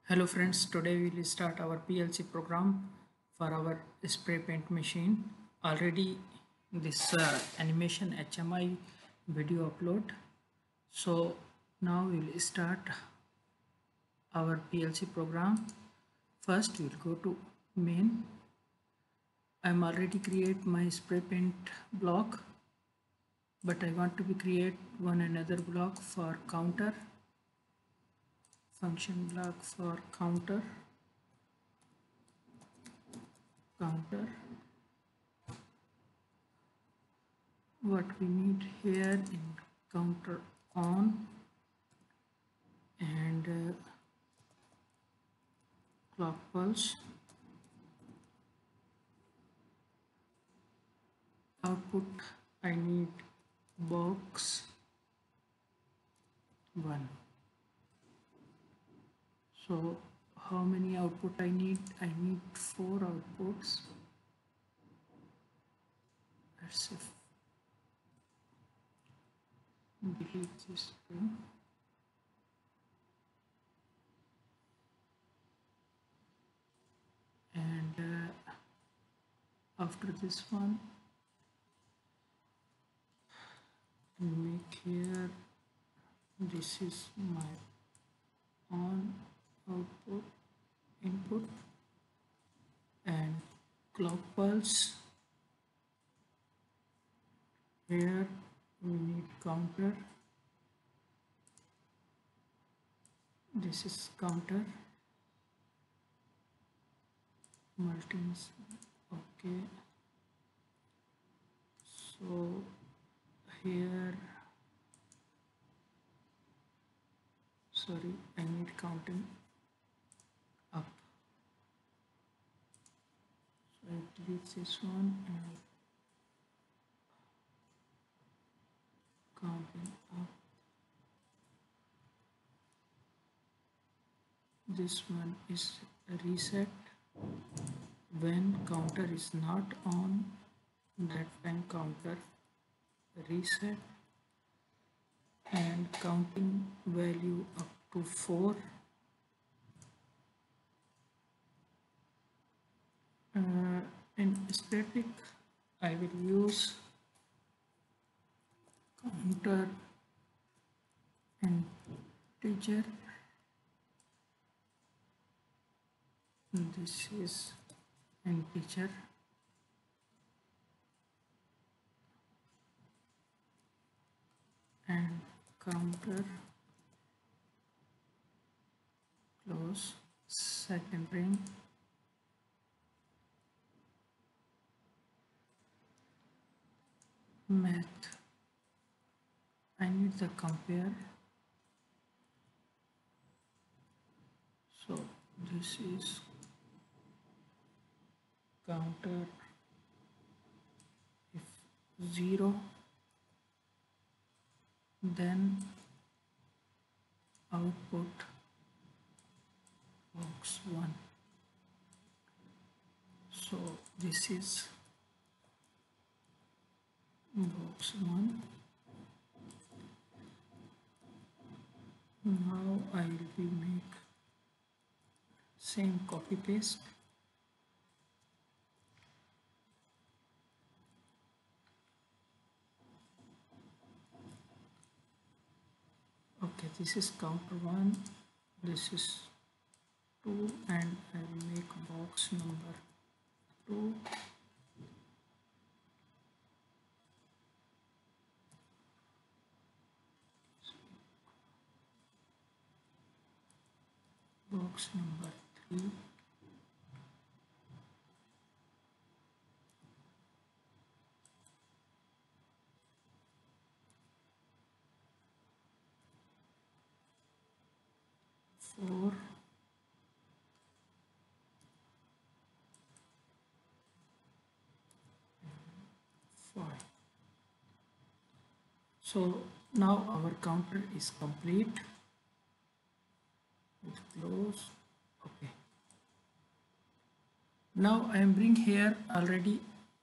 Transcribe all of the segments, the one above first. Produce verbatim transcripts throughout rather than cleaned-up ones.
Hello friends, today we will start our P L C program for our spray paint machine. Already this uh, animation H M I video upload. So now we will start our P L C program. First we will go to main. I am already create my spray paint block, but I want to be create one another block for counter, function block for counter counter what we need here in counter on and uh, clock pulse output. I need box one. So how many output I need? I need four outputs. Let's delete this two. And uh, after this one, make here this is my on output input and clock pulse. Here we need counter. This is counter multis. Okay, so here sorry I need counting up, so I delete this one and counting up. This one is reset. When counter is not on, that time counter reset and counting value up to four. Uh, in static I will use counter integer. This is integer and counter close second ring. Math, I need the compare. So this is counter if zero, then output box one. So this is box one. Now I will be make same copy paste. Okay, this is counter one, this is two, and I will make box number two. Box number three. Four. Five. So now our counter is complete. Let's close. Okay. Now I am bring here already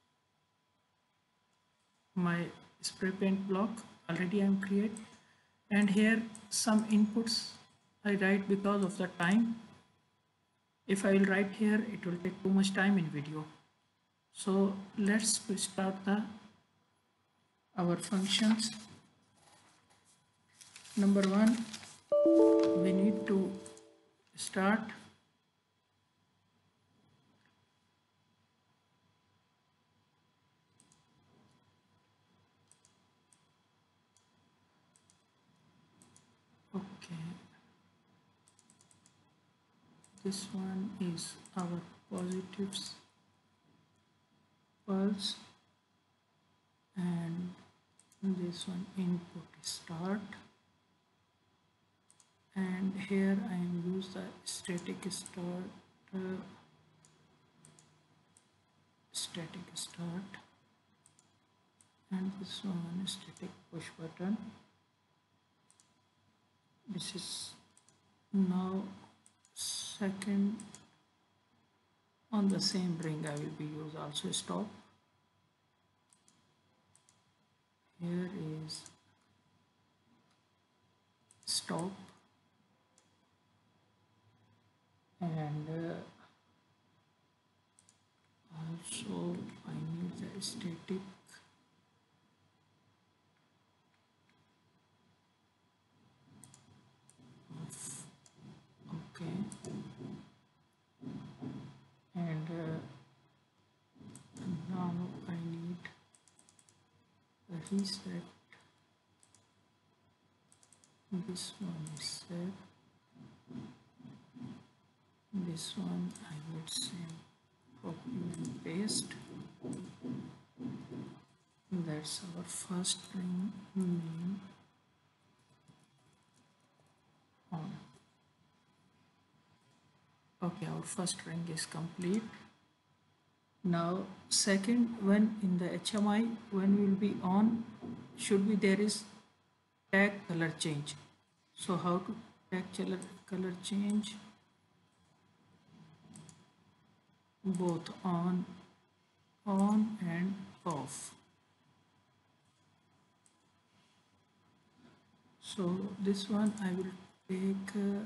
my spray paint block. Already I am create, and here some inputs I write because of the time. If I will write here, it will take too much time in video. So let's start the our functions. Number one, we need to start okay, this one is our positives pulse, and this one input start, and here I am use the static start uh, static start, and this one is static push button. This is now second. On the same ring I will be use also stop. Here is stop, and uh, also I need the static of okay, and uh, now I need a reset. This one is set, this one I would say copy and paste. That's our first ring main on. Okay, our first ring is complete. Now second, when in the H M I, when will be on, should be there is tag color change. So how to tag color color change? Both on on and off. So this one I will take uh,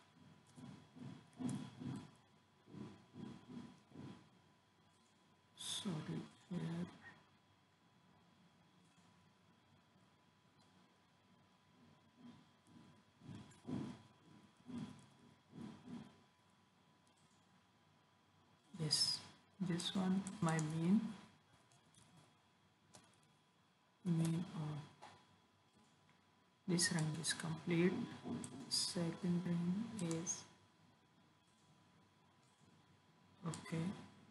sorry here yes, this one my main main on. This ring is complete. Second ring is okay.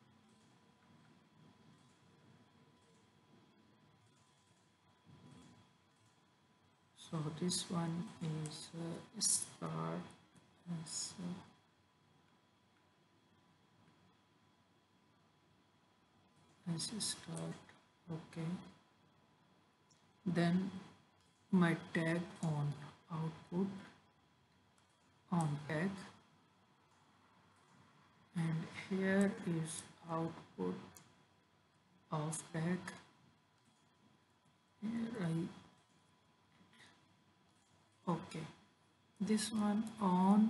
So this one is uh, start as uh, as a start. Okay, then my tag on output on tag, and here is output of tag. Here I okay, this one on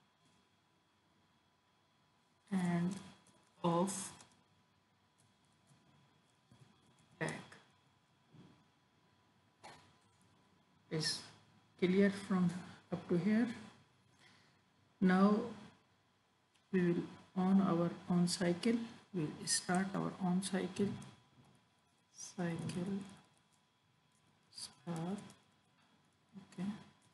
and off tag is clear from up to here. Now we will on our on cycle, we will start our on cycle cycle start. Okay,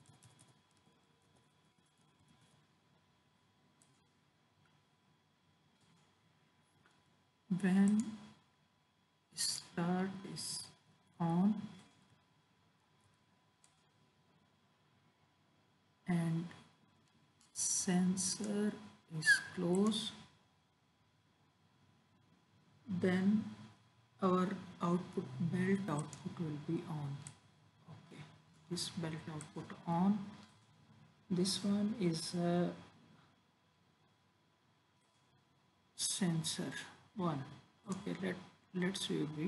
when start is on and sensor is closed, then our output belt output will be on. Okay, this belt output on. This one is a sensor one. Okay, let let's will be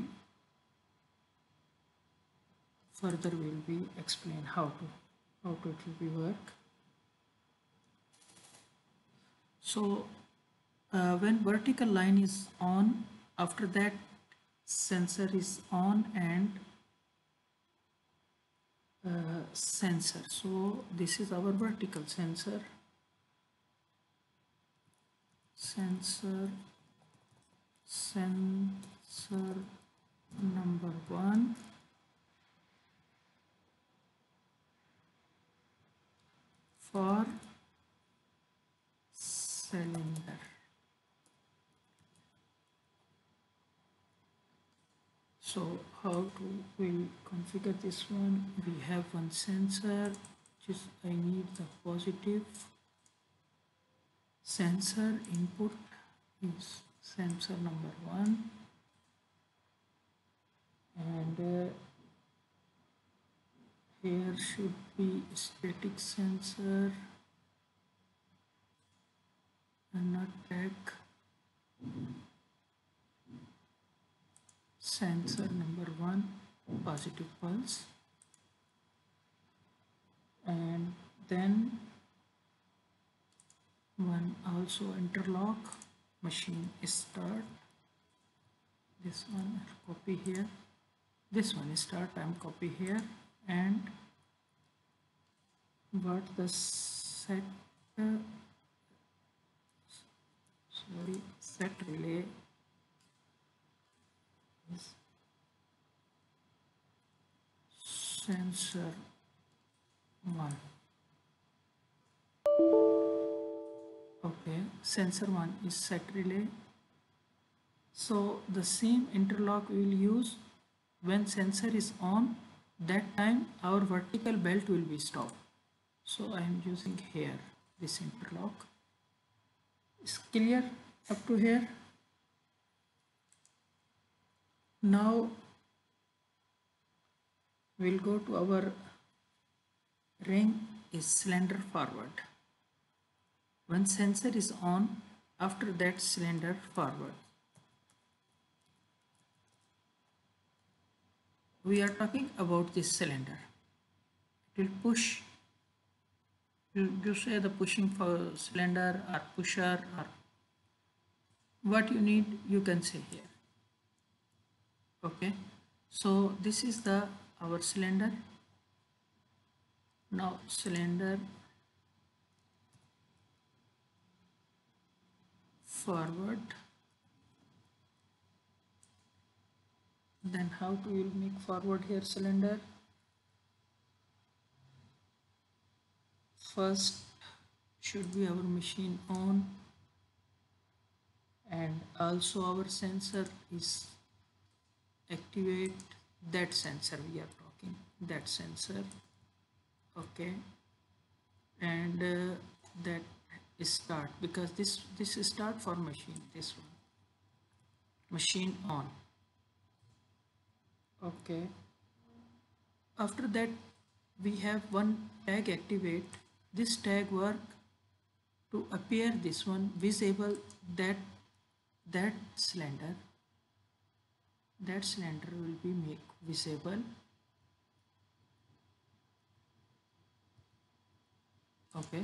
further will be explain how to how to it will be work. So Uh, when vertical line is on, after that sensor is on and uh, sensor. So this is our vertical sensor. Sensor, sensor number one. For cylinder. So how to we configure this one? We have one sensor, which is I need the positive sensor input is sensor number one, and uh, here should be static sensor and not tag sensor number one positive pulse, and then one also interlock machine start. This one I'll copy here, this one is start, I'm copy here, and what the set uh, sorry set relay is sensor one. Okay, sensor one is set relay. So the same interlock we will use when sensor is on, that time our vertical belt will be stopped. So I am using here this interlock. Is clear up to here? Now we'll go to our ring is cylinder forward. When sensor is on, after that cylinder forward. We are talking about this cylinder. It will push. You, you say the pushing for cylinder or pusher or what you need, you can say here. Okay, so this is the our cylinder. Now cylinder forward. Then how to will make forward here cylinder? First should be our machine on, and also our sensor is activate, that sensor we are talking, that sensor. Okay, and uh, that is start, because this this is start for machine, this one machine on. Okay, after that we have one tag activate. This tag work to appear this one visible, that that cylinder that cylinder will be make visible. Okay,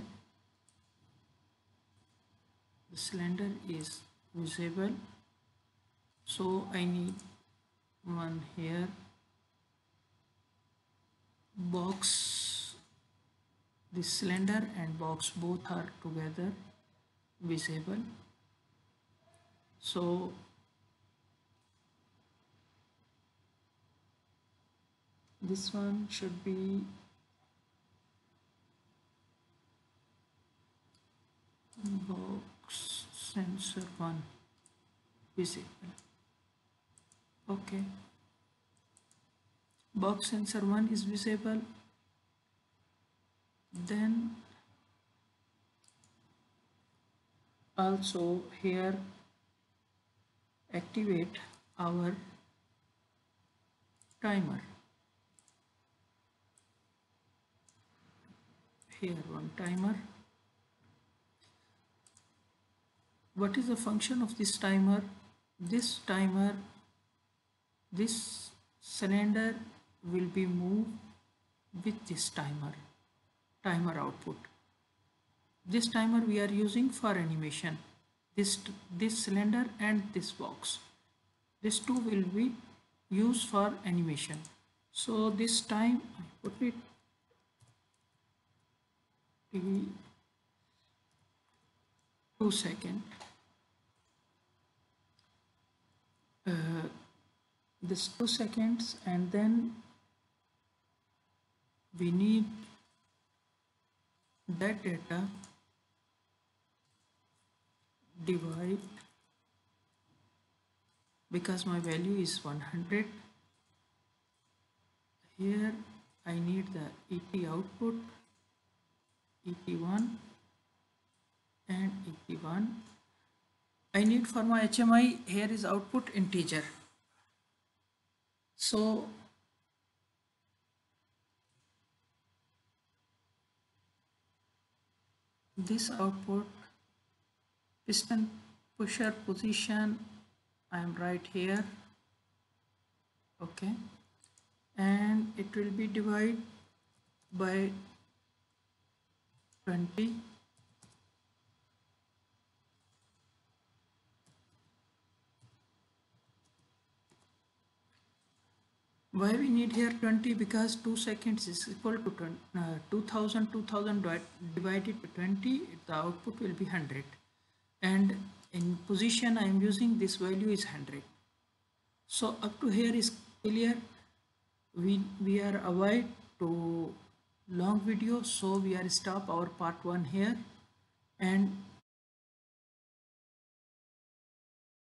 the cylinder is visible, so I need one here box, this cylinder and box both are together visible. So this one should be box sensor one visible. Okay, box sensor one is visible. Then also here activate our timer. Here one timer. What is the function of this timer? This timer, this cylinder will be moved with this timer, timer output. This timer we are using for animation. this this cylinder and this box. This two will be used for animation. So this time I put it to two second. Uh, this two seconds, and then we need that data divide, because my value is one hundred. Here I need the E T output, E T one and E T one. I need for my H M I, here is output integer. So this output piston pusher position I am right here, okay, and it will be divided by twenty. Why we need here twenty? Because two seconds is equal to twenty, uh, two thousand, two thousand divided by twenty, the output will be one hundred. And in position I am using this value is one hundred. So up to here is clear. We, we are avoid to long video, so we are stop our part one here, and